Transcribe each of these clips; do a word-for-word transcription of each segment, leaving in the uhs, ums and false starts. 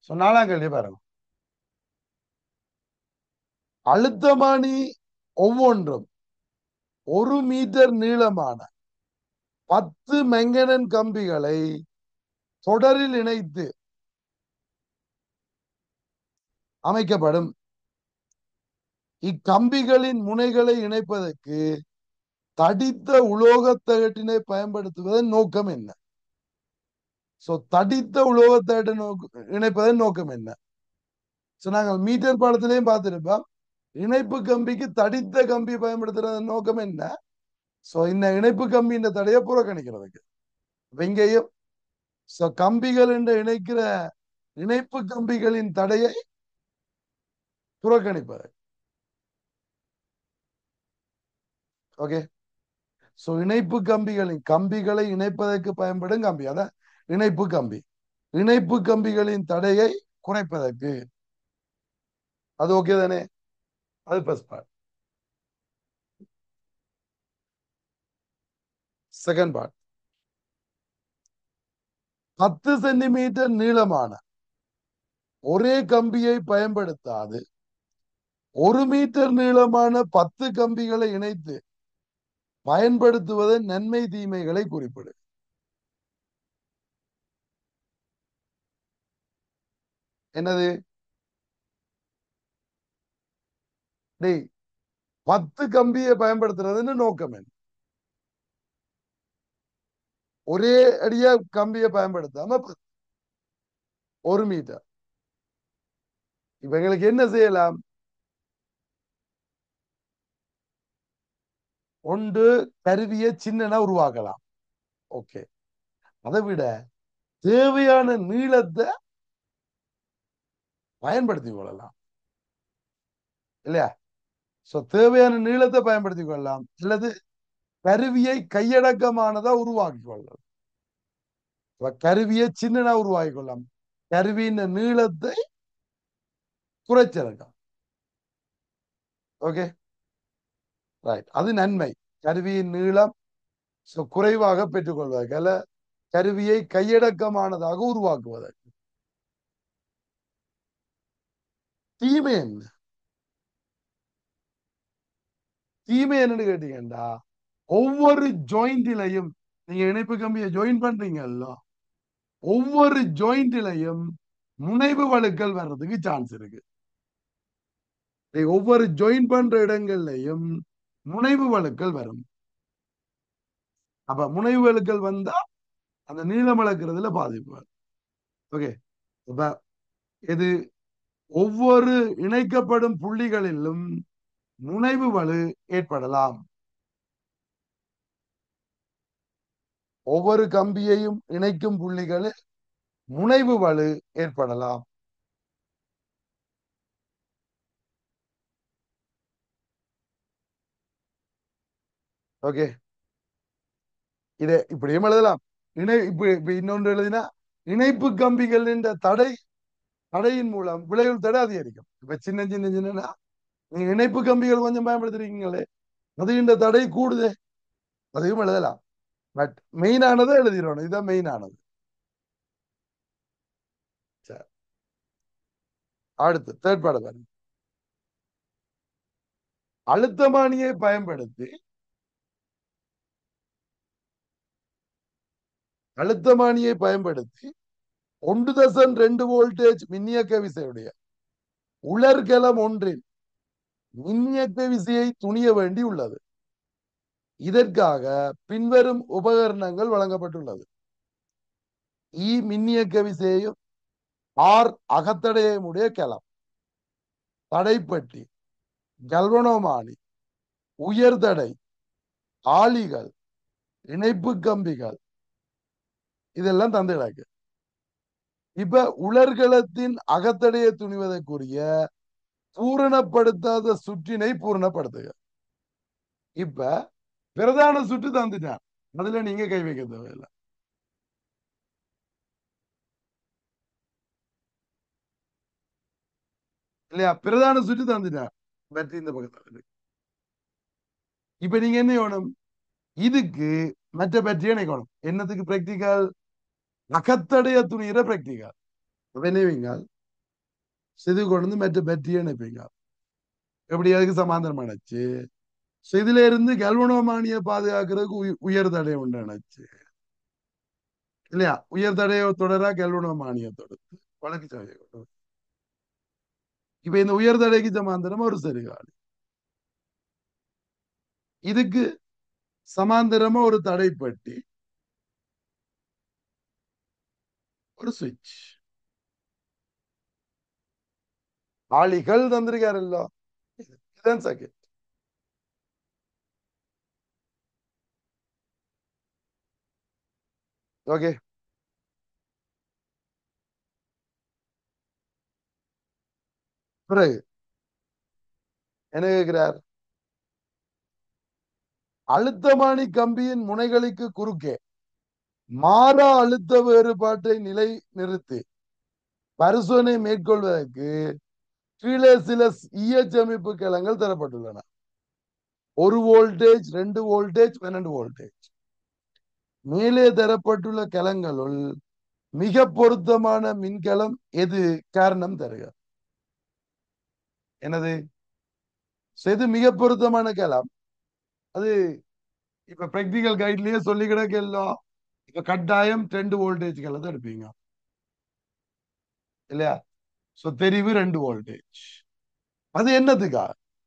So நாலாம் கேள்வி பாருங்க. அழுத்தமானி ஒவ்வொன்றும் ஒரு மீட்டர் நீளமான பத்து மெங்கனன் கம்பிகளை தொடரில் இணைத்து அமைக்கப்படும். இக்கம்பிகளின் முனைகளை இணைப்பதற்கு தடித்த உலோகத் தகட்டினை பயன்படுத்துவதன் நோக்கம் என்ன? சோ தடித்த உலோகத் தகட்டை நோக்கு இணைப்பதன் நோக்கம் என்ன? சோ நாங்கள் மீட்டர் பாடத்திலையும் பார்த்திருப்போம். இணைப்பு கம்பிக்கு தடித்த கம்பி பயன்படுத்துறதன் நோக்கம் என்ன? சோ இந்த இணைப்பு கம்பியின் தடையை புறக்கணிக்கிறதுக்கு. அப்ப இங்கேயும் சோ கம்பிகள் என்று இணைக்கிற இணைப்பு கம்பிகளின் தடையை புறக்கணிப்பது. ஓகே. சோ இணைப்பு கம்பிகளின் கம்பிகளை இணைப்பதற்கு பயன்படும் கம்பி அதான் இணைப்பு கம்பி. இணைப்பு கம்பிகளின் தடையை குறைப்பதற்கு. அது ஓகே தானே? அது ஃபர்ஸ்ட் பார்ட். Second part. பத்து சென்டிமீட்டர் நீளமான ஒரே கம்பியை பயன்படுத்தாது ஒரு மீட்டர் நீளமான பத்து கம்பிகளை இணைத்து பயன்படுத்துவதன் நன்மை தீமைகளை குறிப்பிடு. என்னது? டேய், பத்து கம்பியை பயன்படுத்துறதுன்னு நோக்கம் என்ன? ஒரே அடியா கம்பியை பயன்படுத்தாம ஒரு மீட்டர். இப்ப எங்களுக்கு என்ன செய்யலாம்? ஒன்று கருவியை சின்னனா உருவாக்கலாம். ஓகே. அதை விட தேவையான நீளத்தை பயன்படுத்திக் கொள்ளலாம் இல்லையா? சோ தேவையான நீளத்தை பயன்படுத்திக் கொள்ளலாம் அல்லது கருவியை கையடக்கமானதா உருவாக்கி கொள்ளலாம். கருவியை சின்னனா உருவாக்கி கொள்ளலாம். கருவியின் நீளத்தை குறைச்சிருக்கலாம். Okay right. அது நன்மை. கருவியின் நீளம் குறைவாக பெற்றுக்கொள்வதற்கு அல்ல கருவியை கையடக்கமானதாக உருவாக்குவதற்கு. தீமை என்ன? தீமை என்னன்னு கேட்டீங்கன்னா ஒவ்வொரு ஜாயிண்டிலையும் நீங்க இணைப்பு கம்பியை ஜாயின் பண்றீங்கல்ல ஒவ்வொரு ஜாயிண்டிலையும் முனைவு வழுக்கள் வர்றதுக்கு சான்ஸ் இருக்கு. ஒவ்வொரு ஜாயின் பண்ற இடங்கள்லையும் முனைவு வழுக்கள் வரும். அப்ப முனைவு வழுக்கள் வந்தா அந்த நீளம் அளக்கிறதுல பாதிப்பு. ஓகே. அப்ப இது ஒவ்வொரு இணைக்கப்படும் புள்ளிகளிலும் முனைவு வலு ஏற்படலாம். ஒவ்வொரு கம்பியையும் இணைக்கும் புள்ளிகளில் முனைவு வலு ஏற்படலாம். ஓகே. இதை இப்படியும் எழுதலாம். இணை இப்ப இன்னொன்று எழுதினா இணைப்பு கம்பிகள் என்ற தடை தடையின் மூலம் விளைவுள் தடை அதிகரிக்கும். இப்ப சின்ன சின்ன சின்ன நீங்க இணைப்பு கம்பிகள் கொஞ்சம் பயன்படுத்துறீங்களே அது இந்த தடை கூடுதே. அதையும் எழுதலாம். பட் மெயினானதை எழுதிடணும். இதுதான் மெயினானது. அடுத்து தேர்ட் பாட பாருங்க. அழுத்தமானியை பயன்படுத்தி அழுத்தமானியை பயன்படுத்தி ஒன்று தசம் ரெண்டு வோல்டேஜ் மின்னியக்க விசையுடைய உலர்கலம் ஒன்றில் மின்னியக்க விசையை துணிய வேண்டி உள்ளது. இதற்காக பின்வரும் உபகரணங்கள் வழங்கப்பட்டுள்ளது. இ மின்னியக்க விசையையும் ஆர் அகத்தடையும் உடைய கலம் தடைப்பட்டி கல்வனோமானி உயர்தடை ஆளிகள் இணைப்பு கம்பிகள் இதெல்லாம் தந்து கிடக்கு. இப்ப உலர்களத்தின் அகத்தடையை துணிவதற்குரிய பூரணப்படுத்தாத சுற்றினை பூரணப்படுத்துக. இப்ப பிரதான சுற்று தந்துட்டார். அதுல நீங்க கை வைக்க தேவையில்லை. இல்லையா? பிரதான சுற்று தந்துட்டார். பேட்டரி இந்த பக்கத்துல. இப்ப நீங்க என்ன வேணும்? இதுக்கு மற்ற பேட்டரியை இணைக்கணும். என்னத்துக்கு பிராக்டிக்கல்? அகத்தடைய துணியிற பிராக்டிக்கல். நினைவீங்க இது கொண்டு வந்து மற்ற பேட்டரியை இணைப்பீங்க. எப்படி அதுக்கு சமாந்தரம் அணைச்சு இதுல இருந்து கல்வனோமானியை பாதுகாக்கிறதுக்கு உய- உயர் தடை உண்டு அணைச்சு இல்லையா? உயர் தடைய தொடரா கல்வனோமானியை தொடுத்து வழக்கு சாவியை கொண்டு வரும். இப்ப இந்த உயர் தடைக்கு சமாந்தரம் ஒரு செருகாலி, இதுக்கு சமாந்தரமா ஒரு தடைப்பட்டி, ஒரு சுவிட்ச். ஆளிகள் தந்திருக்காருல்ல, இதுதான் சர்க்கியூட். ஓகே. பிறகு என்ன கேட்கிறார்? அழுத்தமானி கம்பியின் முனைகளுக்கு குறுக்கே மாறா அழுத்த வேறுபாட்டை நிலை நிறுத்தி பரிசோதனை மேற்கொள்வதற்கு கீழே சில இயச்சமிப்பு கிளங்கள் தரப்பட்டுள்ளன. ஒரு வோல்டேஜ், ரெண்டு வோல்டேஜ், பன்னெண்டு வோல்டேஜ். மேலே தரப்பட்டுள்ள கலங்களுள் மிக பொருத்தமான மின்கலம் எது? காரணம் தருக. என்னது? எது மிக பொருத்தமான கலம்? அது இப்ப பிராக்டிகல் கைட்லயே சொல்லி கிடக்கெல்லாம். இப்ப கட்டாயம் ரெண்டு வோல்டேஜ் கலத்தை எடுப்பீங்க இல்லையா? சோ தெரிவு ரெண்டு வோல்டேஜ். அது என்னதுக்கா?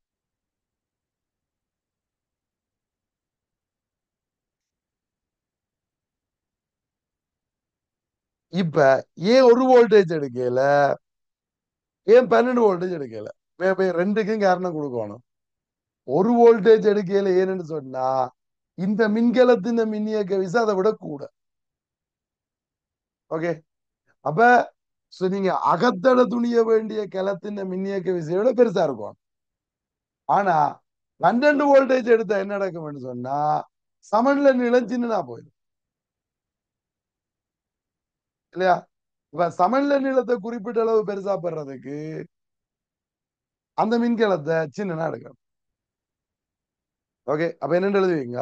இப்ப ஏன் ஒரு வோல்டேஜ் எடுக்கல, ஏன் பன்னெண்டு வோல்டேஜ் எடுக்கல? ரெண்டுக்கும் காரணம் கொடுக்கணும். ஒரு வோல்டேஜ் எடுக்கல ஏன்னு சொன்னா இந்த மின்கலத்தின் மின்னியக்க விசை அதை விட கூட. ஓகே. அப்ப நீங்க அகத்தட துணிய வேண்டிய கலத்தின் மின்னியக்க விசையோட பெருசா இருக்கும். ஆனா பன்னெண்டு வோல்டேஜ் எடுத்தா என்ன நடக்கும் சொன்னா சமன்ல நிலஞ்சின்னா போயிடும் இல்லையா? இப்ப சமன்ல நீளத்தை குறிப்பிட்ட அளவு பெருசா பெறதுக்கு அந்த மின்கலத்தை சின்னனா எடுக்கணும். ஓகே. அப்ப என்ன எழுதுவீங்க?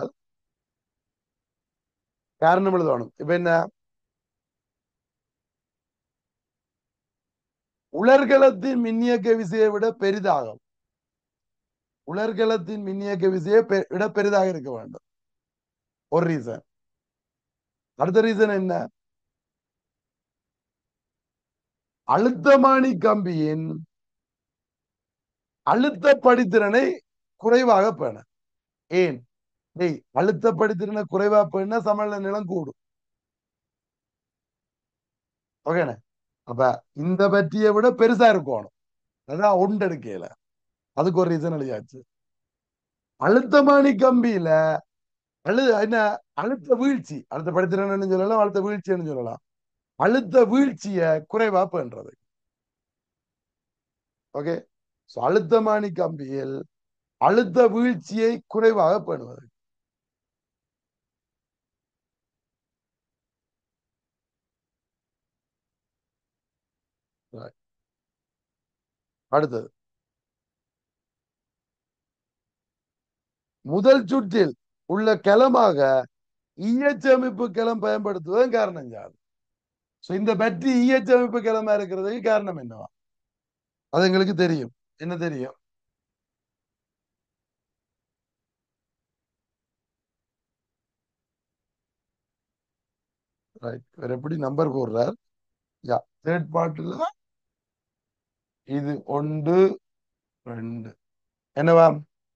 காரணம் எழுதணும். இப்ப என்ன? உலர்களத்தின் மின்னியக்க விசையை விட பெரிதாகும். உலர்களத்தின் மின்னியக்க விசையை விட பெரிதாக இருக்க வேண்டும். ஒரு ரீசன். அடுத்த ரீசன் என்ன? அழுத்தமானி கம்பியின் அழுத்த படித்திறனை குறைவாக பேண. ஏன்? டேய், அழுத்த படித்திறனை குறைவா பேண சமநிலை நிலம் கூடும். ஓகேண்ணே. அப்ப இந்த பற்றியை விட பெருசா இருக்கணும். அதான் ஒன்று எடுக்கல. அதுக்கு ஒரு ரீசன் எழுதியாச்சு. அழுத்தமானி கம்பியில அழு என்ன அழுத்த வீழ்ச்சி, அழுத்த படித்திறன்னு சொல்லலாம், அழுத்த வீழ்ச்சின்னு சொல்லலாம். அழுத்த வீழ்ச்சிய குறைவா பண்றது. ஓகே. அழுத்தமானி கம்பியில் அழுத்த வீழ்ச்சியை குறைவாக பண்ணுவது. அடுத்தது, முதல் சுற்றில் உள்ள களமாக ஈயச்சமிப்பு களம் பயன்படுத்துவதன் காரணம் யார்? இந்த பற்றி ஈயச்சமிப்பு களமா இருக்கிறதுக்கு காரணம் என்னவா? அது எங்களுக்கு தெரியும். என்ன தெரியும்? ரைட். எப்படி நம்பர் போடுறார்? யா, தேர்ட் பார்ட்ல இது ஒன்று ரெண்டு என்னவா?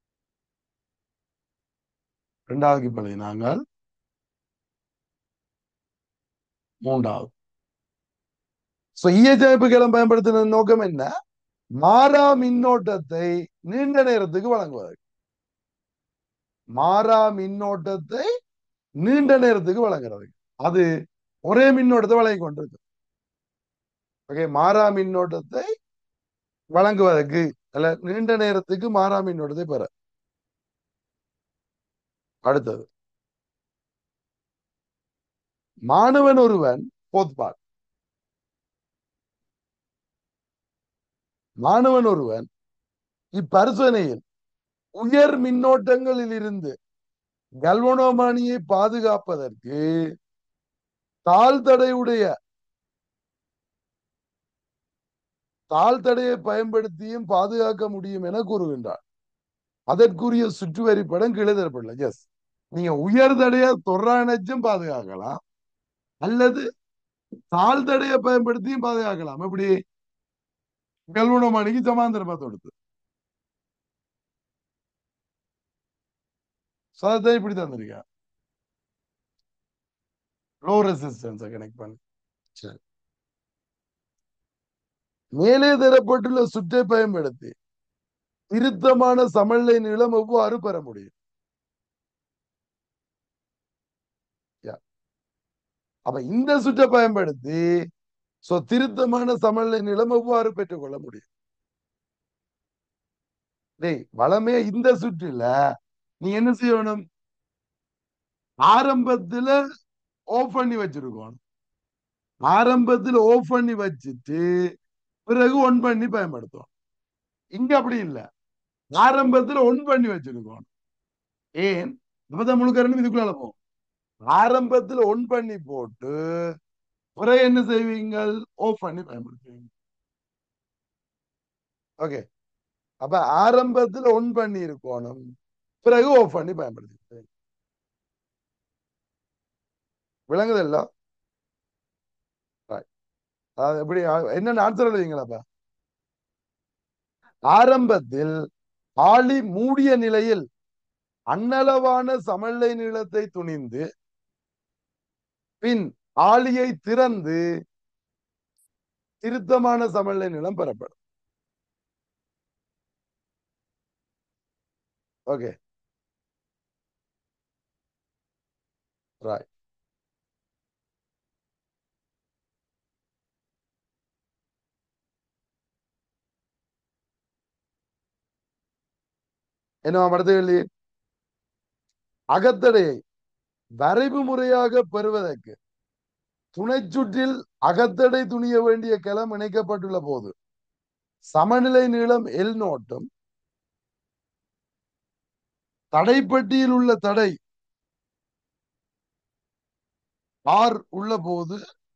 இரண்டாவது பள்ளி நாங்கள் மூன்றாவது. ஈயச்சமிப்பு களம் பயன்படுத்தின நோக்கம் என்ன? மாறா மின்னோட்டத்தை நீண்ட நேரத்துக்கு வழங்குவது. மாறா மின்னோட்டத்தை நீண்ட நேரத்துக்கு வழங்குறது. அது ஒரே மின்னோட்டத்தை வழங்கி கொண்டிருக்கு. ஓகே. மாறா மின்னோட்டத்தை வழங்குவதற்கு அல்ல, நீண்ட நேரத்துக்கு மாறா மின்னோட்டத்தை பெற. அடுத்தது, மாணவன் ஒருவன் போத்பால். மாணவன் ஒருவன் இப்பரிசோதனையில் உயர் மின்னோட்டங்களில் இருந்து கல்வனோமானியை பாதுகாப்பதற்கு தாழ்தடையுடைய தாழ்தடையை பயன்படுத்தியும் பாதுகாக்க முடியும் என கூறுகின்றார். அதற்குரிய சுற்று வரிப்படம் கீழே தரப்படல. எஸ், நீங்க உயர்தடைய தொடரானச்சும் பாதுகாக்கலாம், அல்லது தாழ்தடையை பயன்படுத்தியும் பாதுகாக்கலாம். எப்படி? கல்வனமணிக்கு சமாந்தரமா தொடுத்து சதத்தை இப்படி தந்திருக்கா, லோ ரெசிஸ்டன்ஸை கனெக்ட் பண்ணி. சரி, மேலே தரப்பட்டுள்ள சுற்றை பயன்படுத்தி திருத்தமான சமநிலை நீளம் எவ்வாறு பெற முடியும்? யா. அப்ப இந்த சுற்றை பயன்படுத்தி சோ திருத்தமான சமநிலை நீளம் எவ்வாறு பெற்றுக்கொள்ள முடியும்? டேய், வளமே இந்த சுற்றுல நீ என்ன செய்யணும்? ஆரம்பத்துல ஆஃப் பண்ணி வச்சிருக்கணும். ஆரம்பத்தில் ஆஃப் பண்ணி வச்சுட்டு பிறகு ஒன் பண்ணி பயன்படுத்தும். இங்க அப்படி இல்ல, ஆரம்பத்தில் ஒன் பண்ணி வச்சிருக்கோம். ஏன்? அப்பதான் முழு கரண்டும் இதுக்குள்ள போகும். ஆரம்பத்தில் ஒன் பண்ணி போட்டு பிறகு என்ன செய்வீங்கள்? ஆஃப் பண்ணி பயன்படுத்துவீங்க. ஓகே, அப்ப ஆரம்பத்தில் ஒன் பண்ணி இருக்கணும், பிறகு ஆஃப் பண்ணி பயன்படுத்தி. விளங்குதல்ல? Right. அதாவது எப்படி என்னென்ன ஆன்சர் எழுதிங்களாப்பா? ஆரம்பத்தில் ஆளி மூடிய நிலையில் அன்னளவான சமநிலை நீளத்தை துணிந்து பின் ஆளியை திறந்து திருத்தமான சமநிலை நீளம் பெறப்படும். Okay, right. என்ன அடுத்த கேள்வி? அகத்தடையை வரைவு முறையாக பெறுவதற்கு துணை சுற்றில் அகத்தடை துணிய வேண்டிய களம் இணைக்கப்பட்டுள்ள போது சமநிலை நீளம் எல் நோட்டும் தடைப்பட்டியில் உள்ள தடை ஆர் உள்ள போது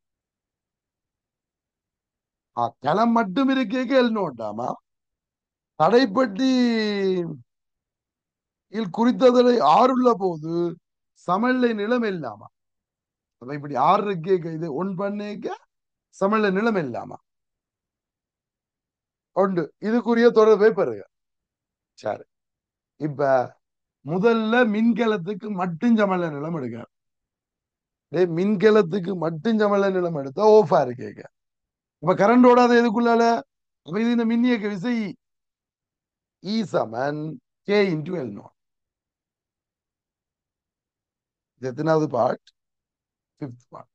களம் மட்டும் இருக்க எல் நோட்டாமா, தடைப்பட்டி குறித்ததடை ஆறுள்ள போது சமநிலை நிலம் இல்லாமா? அப்ப இப்படி ஆறு இருக்கேக்க இது ஒன் பண்ணேக்க சமநிலை நிலம் இல்லாமா உண்டு. இதுக்குரிய தொடர்பை பெறுக. சரி, இப்ப முதல்ல மின்கலத்துக்கு மட்டும் சமநிலை நிலம் எடுக்க. மின்கலத்துக்கு மட்டும் சமநிலை நிலம் எடுத்தா ஓஃபா இருக்கேக்க. இப்ப கரண்ட் ஓடாத எதுக்குள்ளால? அப்ப இது இந்த மின்னியக்க விசை இ சமன் கே இன்டு எல் நோட். எத்தனாவது பார்ட்? Fifth part.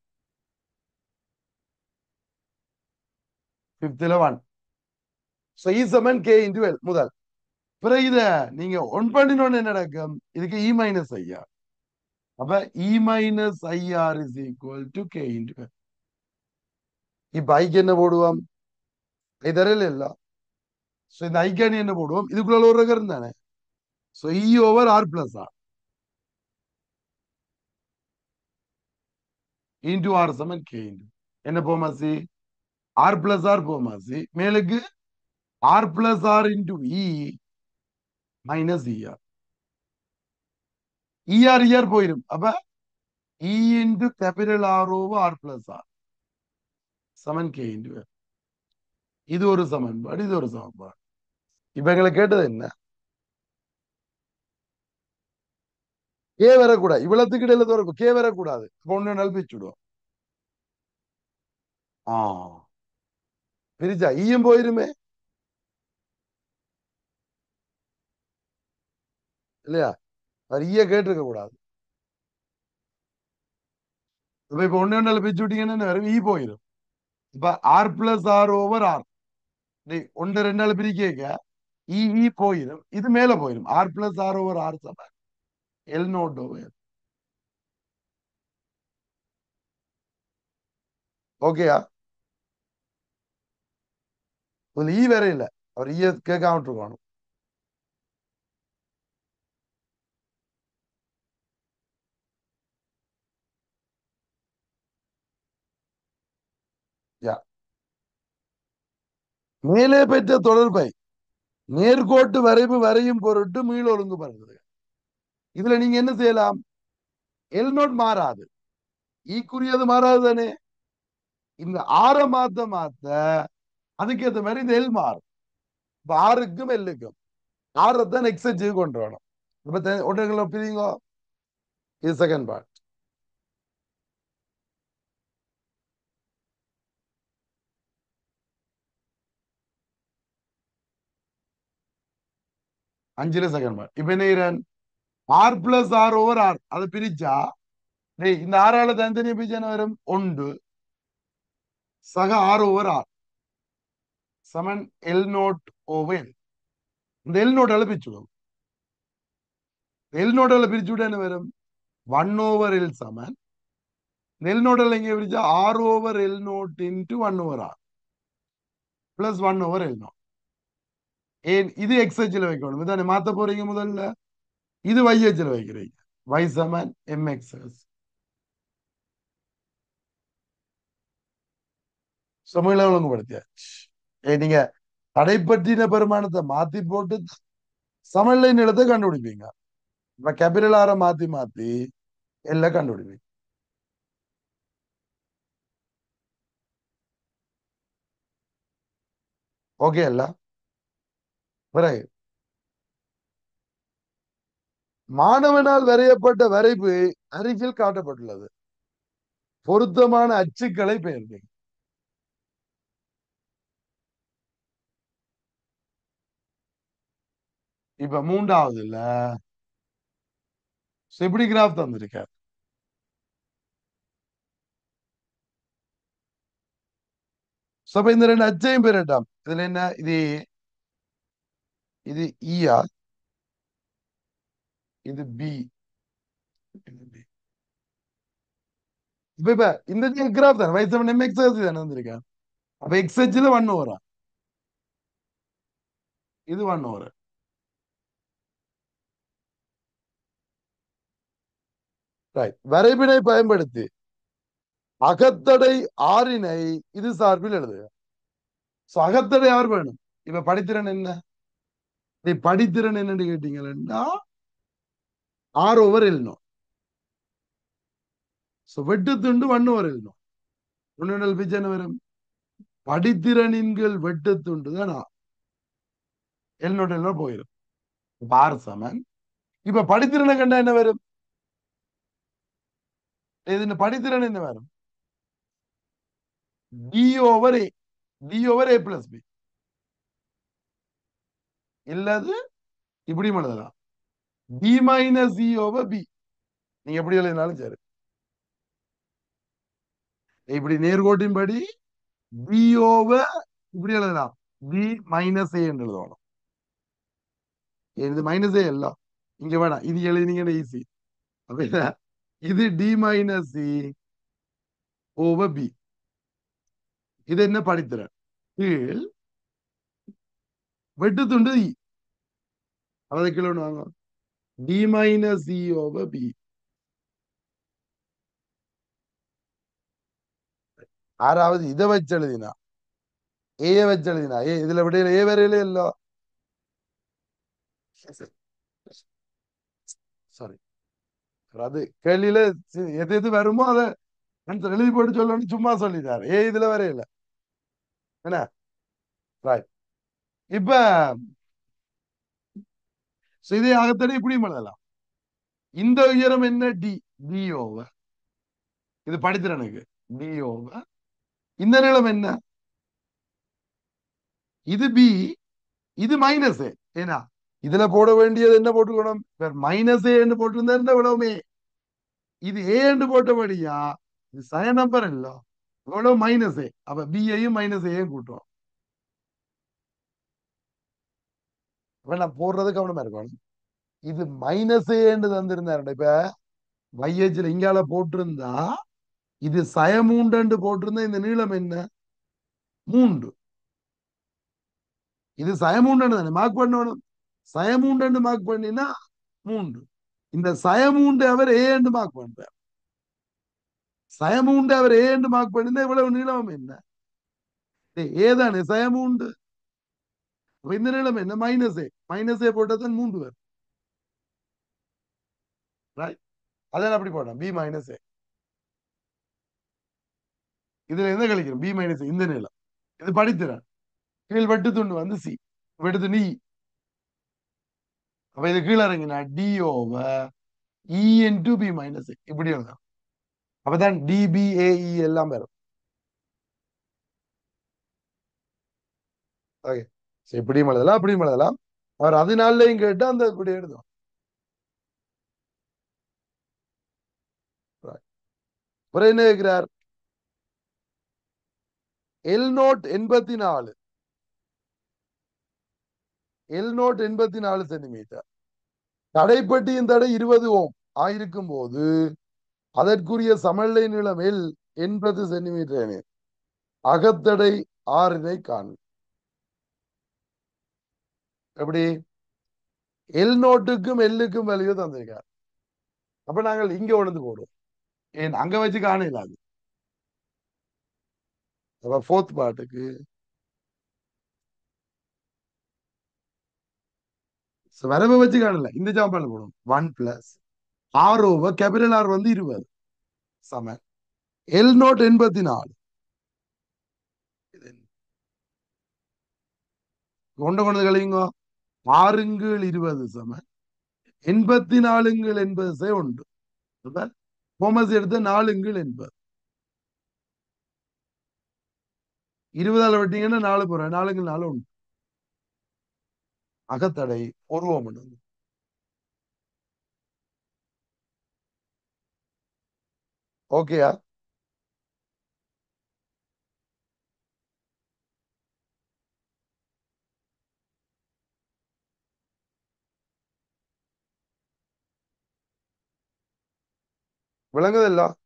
பிப்த்ல ஒன். இ சமன் கே இன்டு எல் முதல். பிறகு இத நீங்க ஒன் பண்ணினோன்னு என்ன நடக்கும்? இதுக்கு இ மைனஸ் ஐஆர். அப்ப E minus IR is equal to K into L. இப்ப ஐக்கு என்ன போடுவோம்? இதரில் இல்ல. சோ இந்த ஐக்கானி என்ன போடுவோம்? இதுக்குள்ள ஒரு ரகம் தானே. So E over R plus R into R சமன் கே இன்டு என்ன போமாசி? ஆர் பிளஸ் ஆர் போமாசி. மேலுக்கு R plus R into E minus IR. IR IR போயிடும். அப்ப E into capital R over R plus R சமன் கே இன்டு எல். இது ஒரு சமன்பாடு, இது ஒரு சமன்பாடு. இப்ப எங்களை கேட்டது என்ன? கே வரக்கூடாது, இவ்வளவுக்கு இடையில தோற கே வரக்கூடாது. ஒண்ணு நல்பிச்சுடுவோம். ஆ, பிரிச்சா ஈயும் போயிருமே இல்லையா? அவர் ஈய கேட்டிருக்க கூடாது. இப்ப இப்ப ஒண்ணு ரெண்டு பிரிச்சு விட்டீங்கன்னா வரும் ஈ போயிடும். இப்ப R plus R over R ஒன்று ரெண்டு நாள் பிரிக்க இ இ போயிடும். இது மேல போயிடும். R plus R over R சமன் எல் நோட் ஓவர். ஓகேயா? இதுல ஈ வேற இல்ல, அவர் ஈய கேட்காம இருக்கணும். யா, மேலே பெற்ற தொடர்பை நேர்கோட்டு வரைவு வரையும் பொருட்டு மீள் ஒழுங்குபடுத்துது. இதுல நீங்க என்ன செய்யலாம்? எல் நோட் மாறாது, ஈக்குரியது மாறாது தானே. இந்த ஆற மாத்த மாத்த அதுக்கேற்ற மாதிரி இந்த எல் மாறும். இப்ப ஆறுக்கும் எல்லுக்கும் ஆறத்தான் எக்ஸஜ் கொண்டு வரணும். இப்ப ஒன்றுகளை பிரிங்க. இது செகண்ட் பார்ட். அஞ்சுல செகண்ட் பார்ட். இப்ப என்ன R plus R over R அதை பிரிச்சா இந்த ஆறால தனித்தனியா பிரிச்சா என்ன வரும்? ஒன்று சக ஆர் ஓவர் ஆர் சமன் எல் நோட் ஓவர். இந்த எல் நோட்டால பிரிச்சுடும். எல் நோட்டால பிரிச்சு விட என்ன வரும்? ஒன் ஓவர் எல் சமன் எல் நோட்டால இங்க பிரிச்சா R over L nought into one over R plus one over L nought. ஏன் இது எக்ஸ்ஹெச்ல வைக்கணும், இதானே மாத்த போறீங்க முதல்ல. இது வைஹெச்ல வைக்கிறீங்க. y சமன் mxs. சமூக ஒழுங்குபடுத்தியாச்சு. ஏ நீங்க தடைப்பற்றின பெருமானத்தை மாத்தி போட்டு சமநிலை நிலத்தை கண்டுபிடிப்பீங்க. இப்ப கேபிட்டல் ஆர மாத்தி மாத்தி எல்லாம் கண்டுபிடிப்பீங்க. ஓகே அல்ல? பிறகு மாணவனால் வரையப்பட்ட வரைவு அருகில் காட்டப்பட்டுள்ளது. பொருத்தமான அச்சுக்களை பெயர்ப்பீங்க. இப்ப மூன்றாவது இல்ல எப்படி கிராஃப் தந்திருக்கார். சபை இந்த ரெண்டு அச்சையும் பெறட்டாம். இதுல என்ன? இது இது இயா, இது பி. இப்ப இப்ப இந்த கிராஃப் தான் வயசு எக்ஸ் தானே வந்திருக்கேன். அப்ப எக்ஸ் ஹெச்ல ஒன் ஓவரா, இது ஒன் ஓவர். வரைபினை பயன்படுத்தி அகத்தடை ஆறினை இது சார்பில் எழுதுக. அகத்தடை ஆறு வேணும். இப்ப படித்திறன் என்ன? படித்திறன் என்னன்னு கேட்டீங்கன்னா ஆறு ஓவர் எழுணும். வெட்டு துண்டு ஒன் ஓவர் எழுணும். ஒன்னு பிச்சை என்ன வரும்? படித்திறனின்கள் வெட்டு துண்டு தானா எழுநூறு எழுநூறு போயிடும். ஆறு சமன். இப்ப படித்திறனை கண்டா என்ன வரும்? இது படித்திறன் என்ன வரும்? D over A, D over A plus B. இல்லது இப்படி எழுதலாம், D minus E over B. நீங்க எப்படி எழுதினாலும் சரி. இப்படி நேர்கோட்டின் படி பி ஓவர் இப்படி எழுதலாம், பி மைனஸ் ஏ என்று எழுதணும். இது மைனஸ் ஏ எல்லாம் இங்க வேணாம், இது எழுதினீங்கன்னா ஈஸி. அப்ப இது D minus C over B. இது என்ன? படித்திறன் கீழ் வெட்டு துண்டு இ. அதை கிலோ வாங்க, T minus C over B. ஆறாவது இதை வச்சு எழுதினா, ஏ வச்சு எழுதினா, ஏ இதுல விட ஏ வரையில இல்ல. சாரி, அது கேள்வியில எது எது வருமோ அதை எழுதி போட்டு சொல்லணும்னு சும்மா சொல்லிட்டாரு. ஏ இதுல வரையில என்ன. ரைட். இப்ப இதே ஆகத்தடை இப்படியும் எழுதலாம். இந்த உயரம் என்ன? T, T over. இது படித்திறனுக்கு டி ஓவர். இந்த நிலம் என்ன? இது பி, இது மைனஸ். ஏன்னா இதுல போட வேண்டியது என்ன போட்டுக்கணும்? மைனஸ் ஏன்னு போட்டிருந்தா என்ன விடவுமே. இது ஏ என்று போட்டபடியா இது சய நம்பர் இல்ல, எவ்வளவு மைனஸ் ஏ. அப்ப பியையும் மைனஸ் ஏயும் கூட்டுவோம். அப்ப நான் போடுறது கவனமா இருக்கணும். இது மைனஸ் ஏன்னு தந்திருந்தாரு. இப்ப வைஹெச்ல இங்கால போட்டிருந்தா இது சய மூன்று போட்டிருந்தா இந்த நீளம் என்ன? மூன்று. இது சயமூண்டு தானே மார்க் பண்ணணும். சயமூண்டு மார்க் பண்ணினா மூன்று. இந்த சயமூண்டு அவர் ஏ என்று மார்க் பண்றார். சயமூண்டு அவர் ஏ என்று மார்க் பண்ணினா இவ்வளவு நீளம் என்ன? ஏதானே சயமூண்டு. அப்ப இந்த நீளம் என்ன மைனஸ் ஏ மைனஸ் ஏ போட்டா தான் மூன்று வரும் ரைட் அதான் அப்படி போட்டோம் பி மைனஸ் ஏ இதுல என்ன கழிக்கிறோம் பி மைனஸ் இந்த நீளம் இது படித்துறேன் கீழ் வெட்டு துண்டு வந்து சி வெட்டு நீ அப்ப இது கீழே இறங்கினா T over E into B minus இப்படி எழுதலாம் அப்பதான் டிபிஏஇ எல்லாம் வரும் ஓகே இப்படியும் எழுதலாம் அப்படியும் எழுதலாம் அவர் அதனாலையும் கேட்டு அந்த இப்படி எழுதும் ஒரு என்ன கேட்கிறார் எல் நோட் எண்பத்தி நாலு எல் நோட் எண்பத்தி நாலு சென்டிமீட்டர் தடைப்பட்டியின் தடை இருபது ஓம் ஆயிருக்கும் போது அதற்குரிய சமநிலை நீளம் எல் எண்பது சென்டிமீட்டர் என அகத்தடை ஆறினை காணும் எப்படி எல் நோட்டுக்கும் எல்லுக்கும் வேல்யூ தந்திருக்கார் அப்ப நாங்கள் இங்க உணர்ந்து போடுவோம் ஏன் அங்க வச்சு காண இல்லாது அப்ப ஃபோர்த் பார்ட்டுக்கு வரவை வச்சு காணல இந்த ஜாம்பால போடும் one plus R over capital R வந்து இருபது சம எல் நோட் எண்பத்தி நாலு கொண்டு கொண்டு கழியுங்க ஆறுங்கள் இருபது சம எண்பத்தி நாலுங்கள் எண்பது சே உண்டு கோமஸ் எடுத்த நாலுங்கள் எண்பது இருபதால வெட்டிங்கன்னா நாலு போறேன் நாலுங்கள் நாலு உண்டு அகத்தடை உருவம் ஓகேயா விளங்குதல்ல